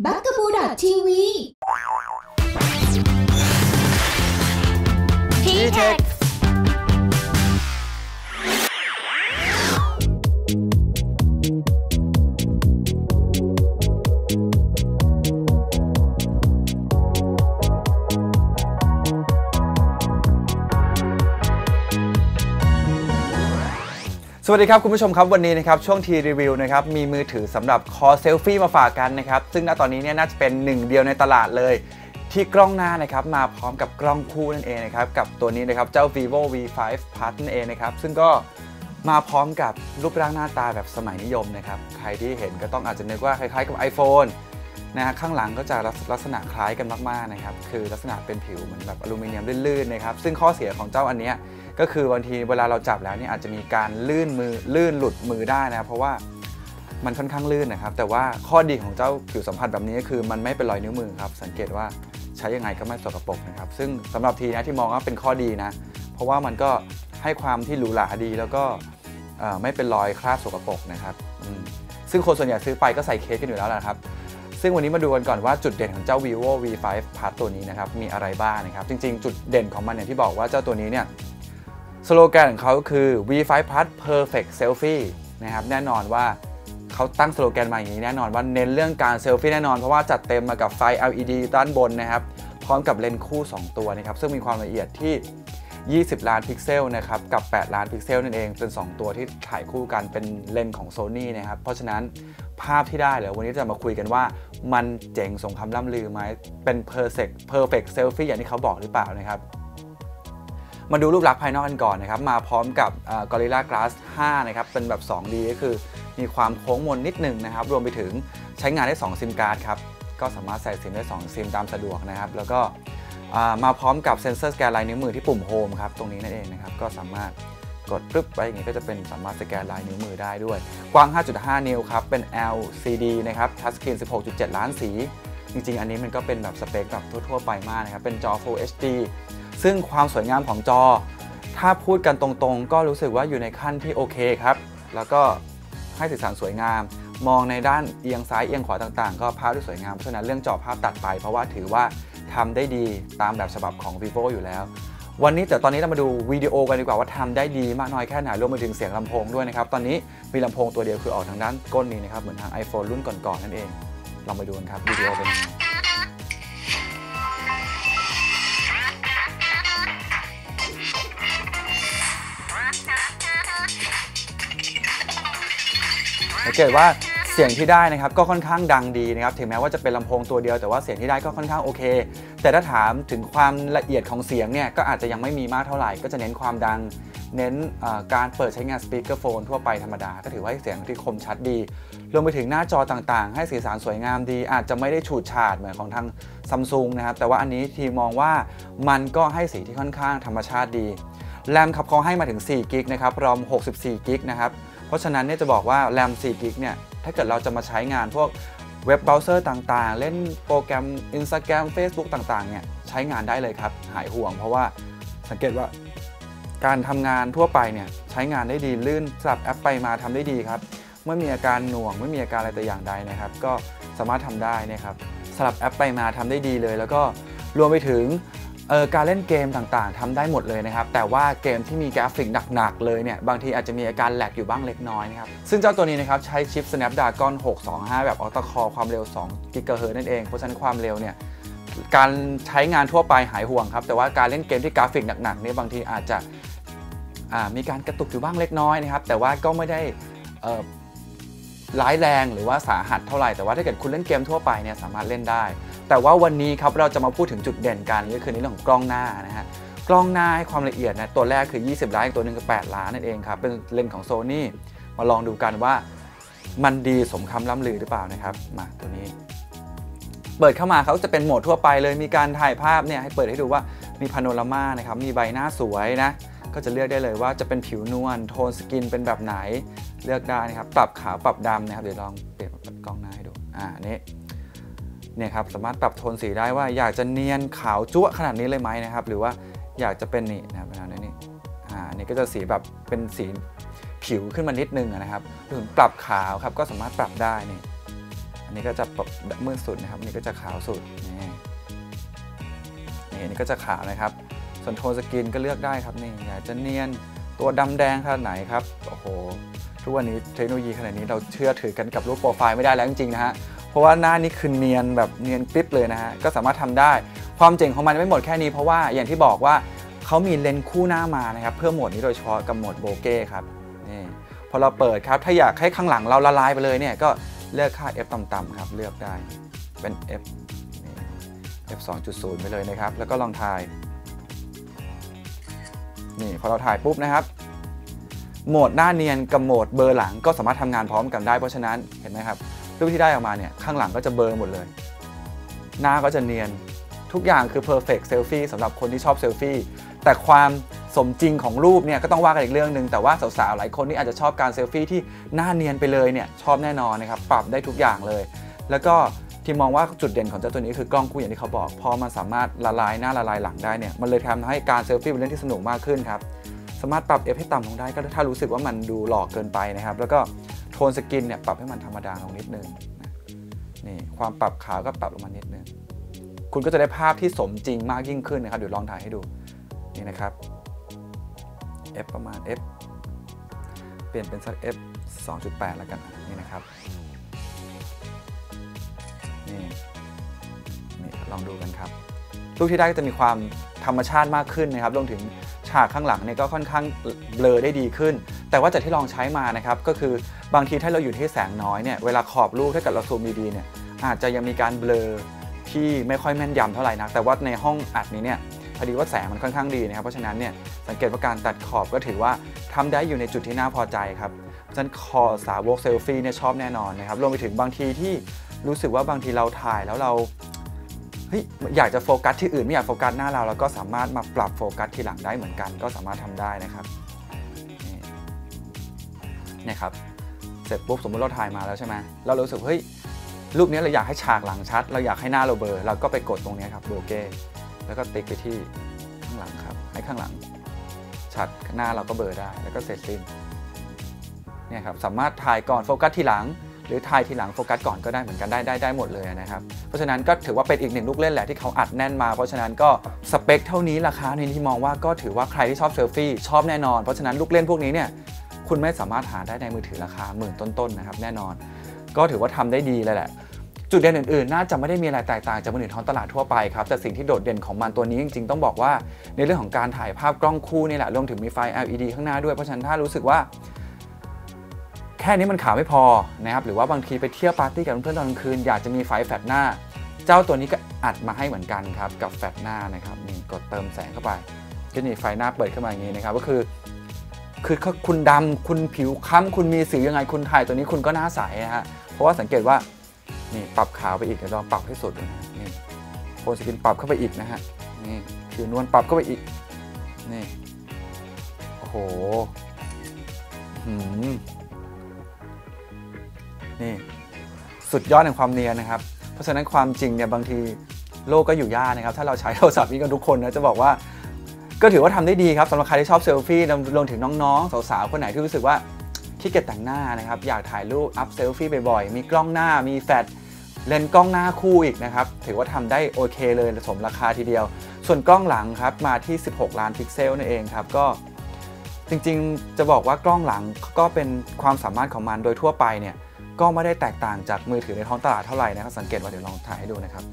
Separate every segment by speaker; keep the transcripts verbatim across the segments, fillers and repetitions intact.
Speaker 1: บักกะบูดอททีวีทีเทค
Speaker 2: สวัสดีครับคุณผู้ชมครับวันนี้นะครับช่วงทีรีวิวนะครับมีมือถือสำหรับคอเซลฟี่มาฝากกันนะครับซึ่งณตอนนี้เนี่ยน่าจะเป็นหนึ่งเดียวในตลาดเลยที่กล้องหน้านะครับมาพร้อมกับกล้องคู่นั่นเองนะครับกับตัวนี้นะครับเจ้า vivo วี ไฟว์ Plus นั่นเองนะครับซึ่งก็มาพร้อมกับรูปร่างหน้าตาแบบสมัยนิยมนะครับใครที่เห็นก็ต้องอาจจะนึกว่าคล้ายๆกับ iPhone นะฮะข้างหลังก็จะลักษณะคล้ายกันมากๆนะครับคือลักษณะเป็นผิวเหมือนแบบอลูมิเนียมลื่นๆนะครับซึ่งข้อเสียของเจ้าอันนี้ก็คือบางทีเวลาเราจับแล้วเนี่ยอาจจะมีการลื่นมือลื่นหลุดมือได้นะเพราะว่ามันค่อนข้างลื่นนะครับแต่ว่าข้อดีของเจ้าผิวสัมผัสแบบนี้ก็คือมันไม่เป็นรอยนิ้วมือครับสังเกตว่าใช้ยังไงก็ไม่สกปรกนะครับซึ่งสำหรับทีนะที่มองว่าเป็นข้อดีนะเพราะว่ามันก็ให้ความที่หรูหราดีแล้วก็ไม่เป็นรอยคราบสกปรกนะครับซึ่งคนส่วนใหญ่ซื้อไปก็ใส่เคสกันอยู่แล้วนะครับซึ่งวันนี้มาดูกันก่อนว่าจุดเด่นของเจ้า vivo วี ไฟว์ Plus ตัวนี้นะครับมีอะไรบ้างนะครับจริงๆจุดเด่นของมันเนี่ยที่บอกว่าเจ้าตัวนี้เนี่ยสโลแกนของเขาคือ วี ไฟว์ Plus Perfect Selfie นะครับแน่นอนว่าเขาตั้งสโลแกนมาอย่างนี้แน่นอนว่าเน้นเรื่องการเซลฟี่แน่นอนเพราะว่าจัดเต็มมากับไฟ แอล อี ดี ด้านบนนะครับพร้อมกับเลนส์คู่สองตัวนะครับซึ่งมีความละเอียดที่ยี่สิบล้านพิกเซลนะครับกับแปดล้านพิกเซลนั่นเองเป็นสองตัวที่ถ่ายคู่กันเป็นเลนส์ของ Sony นะครับเพราะฉะนั้นภาพที่ได้เดี๋ยววันนี้จะมาคุยกันว่ามันเจ๋งสมคำล่ำลือไหมเป็น perfect perfect selfie อย่างที่เขาบอกหรือเปล่านะครับมาดูรูปลักษณ์ภายนอกกันก่อนนะครับมาพร้อมกับ Gorilla Glass ไฟว์นะครับเป็นแบบ ทู ดี ก็คือมีความโค้งมนนิดนึงนะครับรวมไปถึงใช้งานได้สองซิมการ์ดครับก็สามารถใส่ซิมได้สองซิมตามสะดวกนะครับแล้วก็มาพร้อมกับเซ็นเซอร์สแกนลายนิ้วมือที่ปุ่มโฮมครับตรงนี้นั่นเองนะครับก็สามารถกดปึ๊บไปอย่างนี้ก็จะเป็นสามารถสแกนลายนิ้วมือได้ด้วยกว้าง ห้าจุดห้า นิ้วครับเป็น แอล ซี ดี นะครับทัชสกรีน สิบหกจุดเจ็ด ล้านสีจริงๆอันนี้มันก็เป็นแบบสเปคแบบทั่วๆไปมากนะครับเป็นจอ Full เอช ดี ซึ่งความสวยงามของจอถ้าพูดกันตรงๆก็รู้สึกว่าอยู่ในขั้นที่โอเคครับแล้วก็ให้สีสันสวยงามมองในด้านเอียงซ้ายเอียงขวาต่างๆก็ภาพที่สวยงามเพราะฉะนั้นเรื่องจอภาพตัดไปเพราะว่าถือว่าทำได้ดีตามแบบฉบับของ vivo อยู่แล้ววันนี้แต่ตอนนี้เรามาดูวิดีโอกันดีกว่าว่าทำได้ดีมากน้อยแค่ไหนรวมไปถึงเสียงลำโพงด้วยนะครับตอนนี้มีลำโพงตัวเดียวคือออกทางด้านก้นนี้นะครับเหมือนทาง iPhone รุ่นก่อนๆนั่นเองลองไปดูกันครับวิดีโอเป็นยังไงสังเกตว่าเสียงที่ได้นะครับก็ค่อนข้างดังดีนะครับถึงแม้ว่าจะเป็นลำโพงตัวเดียวแต่ว่าเสียงที่ได้ก็ค่อนข้างโอเคแต่ถ้าถามถึงความละเอียดของเสียงเนี่ยก็อาจจะยังไม่มีมากเท่าไหร่ก็จะเน้นความดังเน้นการเปิดใช้งานสปีกเกอร์โฟนทั่วไปธรรมดาก็ถือว่าเสียงที่คมชัดดีรวมไปถึงหน้าจอต่างๆให้สีสันสวยงามดีอาจจะไม่ได้ฉูดฉาดเหมือนของทาง Samsung นะครับแต่ว่าอันนี้ทีมองว่ามันก็ให้สีที่ค่อนข้างธรรมชาติดีแรมครับเขาให้มาถึงสี่กิกนะครับรอมหกสิบสี่กิกนะครับเพราะฉะนั้นเนี่ยจะบอกว่าแรมสี่กิกเนี่ยถ้าเกิดเราจะมาใช้งานพวกเว็บเบราว์เซอร์ต่างๆเล่นโปรแกรม Instagram Facebook ต่างๆเนี่ยใช้งานได้เลยครับหายห่วงเพราะว่าสังเกตว่าการทำงานทั่วไปเนี่ยใช้งานได้ดีลื่นสลับแอปไปมาทำได้ดีครับไม่มีอาการหน่วงไม่มีอาการอะไรแต่อย่างใดนะครับก็สามารถทำได้นะครับสลับแอปไปมาทำได้ดีเลยแล้วก็รวมไปถึงเอ่อการเล่นเกมต่างๆทำได้หมดเลยนะครับแต่ว่าเกมที่มีกราฟิกหนักๆเลยเนี่ยบางทีอาจจะมีอาการแหลกอยู่บ้างเล็กน้อยนะครับซึ่งเจ้าตัวนี้นะครับใช้ชิป Snapdragon หกสองห้าแบบ Octa Core ความเร็วสองกิกะเฮิรตซ์นั่นเองเพราะฉะนั้นความเร็วเนี่ยการใช้งานทั่วไปหายห่วงครับแต่ว่าการเล่นเกมที่กราฟิกหนักๆเนี่ยบางทีอาจจะมีการกระตุกอยู่บ้างเล็กน้อยนะครับแต่ว่าก็ไม่ได้ร้ายแรงหรือว่าสาหัสเท่าไหร่แต่ว่าถ้าเกิดคุณเล่นเกมทั่วไปเนี่ยสามารถเล่นได้แต่ว่าวันนี้ครับเราจะมาพูดถึงจุดเด่นกันก็คือในเรื่องของกล้องหน้านะฮะกล้องหน้าให้ความละเอียดนะตัวแรกคือยี่สิบล้านตัวนึงคือแปดล้านนั่นเองครับเป็นเลนส์ของ Sony มาลองดูกันว่ามันดีสมคำล่ำลือหรือเปล่านะครับมาตัวนี้เปิดเข้ามาเขาจะเป็นโหมดทั่วไปเลยมีการถ่ายภาพเนี่ยให้เปิดให้ดูว่ามีพาโนรามานะครับมีใบหน้าสวยนะก็จะเลือกได้เลยว่าจะเป็นผิวนวลโทนสกินเป็นแบบไหนเลือกได้นะครับปรับขาวปรับดำนะครับเดี๋ยวลองเปลี่ยนกล้องหน้าให้ดูอ่านี้เนี่ยครับสามารถปรับโทนสีได้ว่าอยากจะเนียนขาวจั๊วขนาดนี้เลยไหมนะครับหรือว่าอยากจะเป็นนี่นะครับประมาณนี้อ่านี่ก็จะสีแบบเป็นสีผิวขึ้นมานิดนึงนะครับหรือปรับขาวครับก็สามารถปรับได้นี่อันนี้ก็จะแบบมืดสุดนะครับอันนี้ก็จะขาวสุดนี่นี่นี่ก็จะขาวนะครับส่วนโทนสกินก็เลือกได้ครับนี่อยากจะเนียนตัวดำแดงขนาดไหนครับโอ้โหทุกวันนี้เทคโนโลยีขนาดนี้เราเชื่อถือกันกับรูปโปรไฟล์ไม่ได้แล้วจริงๆนะฮะเพราะว่าหน้านี้คือเนียนแบบเนียนปิ๊บเลยนะฮะก็สามารถทำได้ความเจ๋งของมันไม่หมดแค่นี้เพราะว่าอย่างที่บอกว่าเขามีเลนส์คู่หน้ามานะครับเพื่อโหมดนี้โดยเฉพาะกับโหมดโบเก้ครับนี่พอเราเปิดครับถ้าอยากให้ข้างหลังเราละลายไปเลยเนี่ยก็เลือกค่า F ต่ำๆครับเลือกได้เป็น F นี่ F สองจุดศูนย์ ไปเลยนะครับแล้วก็ลองถ่ายนี่พอเราถ่ายปุ๊บนะครับโหมดหน้าเนียนกับโหมดเบลอหลังก็สามารถทำงานพร้อมกันได้เพราะฉะนั้นเห็นไหมครับรูปที่ได้ออกมาเนี่ยข้างหลังก็จะเบลอหมดเลยหน้าก็จะเนียนทุกอย่างคือ perfect selfie สำหรับคนที่ชอบเซลฟี่แต่ความสมจริงของรูปเนี่ยก็ต้องว่ากันอีกเรื่องหนึ่งแต่ว่าสาวๆหลายคนที่อาจจะชอบการเซลฟี่ที่หน้าเนียนไปเลยเนี่ยชอบแน่นอนนะครับปรับได้ทุกอย่างเลยแล้วก็ที่มองว่าจุดเด่นของเจ้าตัวนี้คือกล้องคู่อย่างที่เขาบอกพอมันสามารถละลายหน้าละลายหลังได้เนี่ยมันเลยทำให้การเซลฟี่เป็นเรื่องที่สนุกมากขึ้นครับสามารถปรับ F ให้ต่ำลงได้ก็ถ้ารู้สึกว่ามันดูหลอกเกินไปนะครับแล้วก็โทนสกินเนี่ยปรับให้มันธรรมดาลงนิดนึงนี่ความปรับขาวก็ปรับลงมานิดนึงคุณก็จะได้ภาพที่สมจริงมากยิ่งขึ้นนะครับเดี๋ยวลองถ่ายให้ดูนี่นะครับ F ประมาณ F เปลี่ยนเป็นสัก F สองจุดแปด แล้วกันนี่นะครับนี่นี่ลองดูกันครับรูปที่ได้ก็จะมีความธรรมชาติมากขึ้นนะครับรวมถึงฉากข้างหลังเนี่ยก็ค่อนข้างเบลอได้ดีขึ้นแต่ว่าจากที่ลองใช้มานะครับก็คือบางทีถ้าเราอยู่ที่แสงน้อยเนี่ยเวลาขอบรูปถ้าเกิดเราซูมดีๆเนี่ยอาจจะยังมีการเบลอที่ไม่ค่อยแม่นยำเท่าไหร่นักแต่ว่าในห้องอัดนี้เนี่ยพอดีว่าแสงมันค่อนข้างดีนะครับเพราะฉะนั้นเนี่ยสังเกตว่าการตัดขอบก็ถือว่าทำได้อยู่ในจุดที่น่าพอใจครับฉะนั้นคอสาวกเซลฟี่เนี่ยชอบแน่นอนนะครับรวมไปถึงบางทีที่รู้สึกว่าบางทีเราถ่ายแล้วเราเฮ้ยอยากจะโฟกัสที่อื่นไม่อยากโฟกัสหน้าเราแล้วก็สามารถมาปรับโฟกัสทีหลังได้เหมือนกันก็สามารถทำได้นะครับนี่นี่ครับเสร็จปุ๊บสมมติเราถ่ายมาแล้วใช่ไหมเรารู้สึกเฮ้ยรูปนี้เราอยากให้ฉากหลังชัดเราอยากให้หน้าเราเบลอเราก็ไปกดตรงนี้ครับโบเก้แล้วก็ติ๊กไปที่ข้างหลังครับให้ข้างหลังชัดหน้าเราก็เบลอได้แล้วก็เสร็จสิ้นเนี่ยครับสามารถถ่ายก่อนโฟกัสทีหลังหรือถ่ายทีหลังโฟกัสก่อนก็ได้เหมือนกันได้ได้ได้หมดเลยนะครับเพราะฉะนั้นก็ถือว่าเป็นอีกหนึ่งลูกเล่นแหละที่เขาอัดแน่นมาเพราะฉะนั้นก็สเปคเท่านี้ราคาในที่มองว่าก็ถือว่าใครที่ชอบเซลฟี่ชอบแน่นอนเพราะฉะนั้นลูกเล่นพวกนี้เนี่ยคุณไม่สามารถหาได้ในมือถือราคาหมื่นต้นๆนะครับแน่นอนก็ถือว่าทำได้ดีเลยแหละจุดเด่นอื่นๆน่าจะไม่ได้มีอะไรแตกต่างจากมือถือท้องตลาดทั่วไปครับแต่สิ่งที่โดดเด่นของมันตัวนี้จริงๆต้องบอกว่าในเรื่องของการถ่ายภาพกล้องคู่นี่แหละรวมถึงมีไฟ แอล อี ดี ข้างหน้าด้วยเพราะฉะนั้นถ้ารู้สึกว่าแค่นี้มันขาวไม่พอนะครับหรือว่าบางทีไปเที่ยวปาร์ตี้กับเพื่อนๆตอนกลางคืนอยากจะมีไฟแฟลชหน้าเจ้าตัวนี้ก็อัดมาให้เหมือนกันครับกับแฟลชหน้านะครับนี่กดเติมแสงเข้าไปก็นี่ไฟหน้าเปิดขึ้นมาอย่างนี้นะครับก็คือคือคุณดำคุณผิวค้ำคุณมีสิวยังไงคุณถ่ายตัวนี้คุณก็หน้าใสนะฮะเพราะว่าสังเกตว่านี่ปรับขาวไปอีกเดี๋ยวลองปรับให้สุดนะนี่โทนสกินปรับเข้าไปอีกนะฮะนี่ผิวนวลปรับเข้าไปอีกนี่โอ้โหหืมนี่สุดยอดแห่งความเนียนนะครับเพราะฉะนั้นความจริงเนี่ยบางทีโลกก็อยู่ยากนะครับถ้าเราใช้โทรศัพท์นี้กันทุกคนนะจะบอกว่าก็ถือว่าทำได้ดีครับสำหรับใครที่ชอบเซลฟี่รวมถึงน้องๆสาวๆคนไหนที่รู้สึกว่าขี้เกียจแต่งหน้านะครับอยากถ่ายรูปอัพเซลฟี่บ่อยๆมีกล้องหน้ามีแฟลชเลนส์กล้องหน้าคู่อีกนะครับถือว่าทำได้โอเคเลยสมราคาทีเดียวส่วนกล้องหลังครับมาที่สิบหกล้านพิกเซลนั่นเองครับก็จริงๆจะบอกว่ากล้องหลังก็เป็นความสามารถของมันโดยทั่วไปเนี่ยก็ไม่ได้แตกต่างจากมือถือในท้องตลาดเท่าไหร่นะครับสังเกตว่าเดี๋ยวลองถ่ายให้ดูนะครับ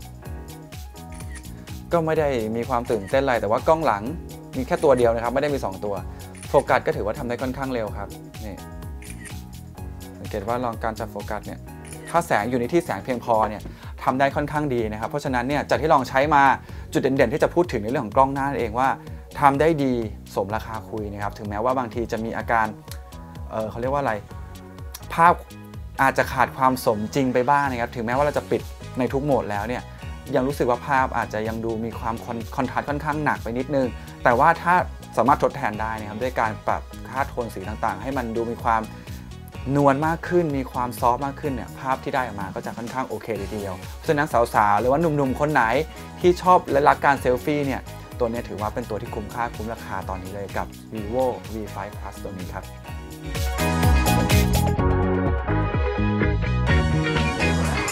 Speaker 2: ก็ไม่ได้มีความตื่นเต้นอะไรแต่ว่ากล้องหลังมีแค่ตัวเดียวนะครับไม่ได้มีสองตัวโฟกัสก็ถือว่าทำได้ค่อนข้างเร็วครับนี่สังเกตว่าลองการจับโฟกัสเนี่ยถ้าแสงอยู่ในที่แสงเพียงพอเนี่ยทำได้ค่อนข้างดีนะครับเพราะฉะนั้นเนี่ยจากที่ลองใช้มาจุดเด่นๆที่จะพูดถึงในเรื่องของกล้องหน้าเองว่าทำได้ดีสมราคาคุยนะครับถึงแม้ว่าบางทีจะมีอาการเออเขาเรียกว่าอะไรภาพอาจจะขาดความสมจริงไปบ้างนะครับถึงแม้ว่าเราจะปิดในทุกโหมดแล้วเนี่ยยังรู้สึกว่าภาพอาจจะยังดูมีความคอนทราสต์ค่อนข้างหนักไปนิดนึงแต่ว่าถ้าสามารถทดแทนได้นะครับด้วยการปรับค่าโทนสีต่างๆให้มันดูมีความนวลมากขึ้นมีความซอฟต์มากขึ้นเนี่ยภาพที่ได้ออกมาก็จะค่อนข้างโอเคเลยทีเดียวเพราะฉะนั้นสาวๆหรือว่าหนุ่มๆคนไหนที่ชอบและรักการเซลฟี่เนี่ยตัวนี้ถือว่าเป็นตัวที่คุ้มค่าคุ้มราคาตอนนี้เลยกับ vivo วี ไฟว์ plus ตัวนี้ครับ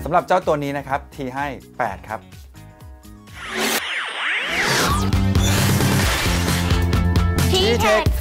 Speaker 2: สำหรับเจ้าตัวนี้นะครับทีให้แปดครับ
Speaker 1: ทีเทค